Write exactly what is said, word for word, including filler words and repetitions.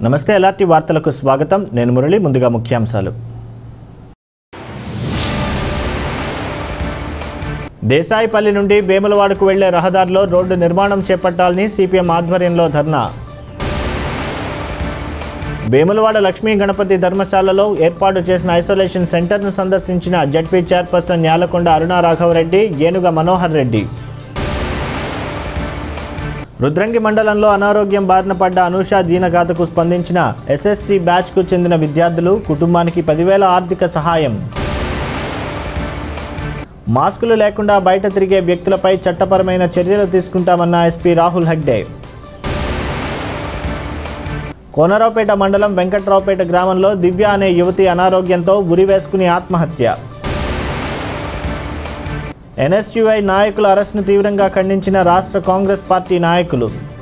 నమస్తే ఎల్ఆర్టీ వార్తలకు స్వాగతం. నేను మురళి. ముందుగా ముఖ్యాంశాలు. దేశాయిపల్లి నుండి వేములవాడకు వెళ్లే రహదారిలో రోడ్డు నిర్మాణం చేపట్టాలని సిపిఎం ఆధ్వర్యంలో ధర్నా. వేములవాడ లక్ష్మీ గణపతి ధర్మశాలలో ఏర్పాటు చేసిన ఐసోలేషన్ సెంటర్ను సందర్శించిన జడ్పీ చైర్పర్సన్ న్యాలకొండ అరుణా రాఘవరెడ్డి, ఏనుగ మనోహర్ రెడ్డి. రుద్రంగి మండలంలో అనారోగ్యం బారిన పడ్డ అనూష దీనగాథకు స్పందించిన ఎస్ఎస్సి బ్యాచ్కు చెందిన విద్యార్థులు, కుటుంబానికి పదివేల ఆర్థిక సహాయం. మాస్కులు లేకుండా బయట తిరిగే వ్యక్తులపై చట్టపరమైన చర్యలు తీసుకుంటామన్న ఎస్పీ రాహుల్ హగ్డే. కోనరావుపేట మండలం వెంకట్రావుపేట గ్రామంలో దివ్య అనే యువతి అనారోగ్యంతో ఉరివేసుకుని ఆత్మహత్య. ఎన్ఎస్యుఐ నాయకుల అరెస్ట్ను తీవ్రంగా ఖండించిన రాష్ట్ర కాంగ్రెస్ పార్టీ నాయకులు.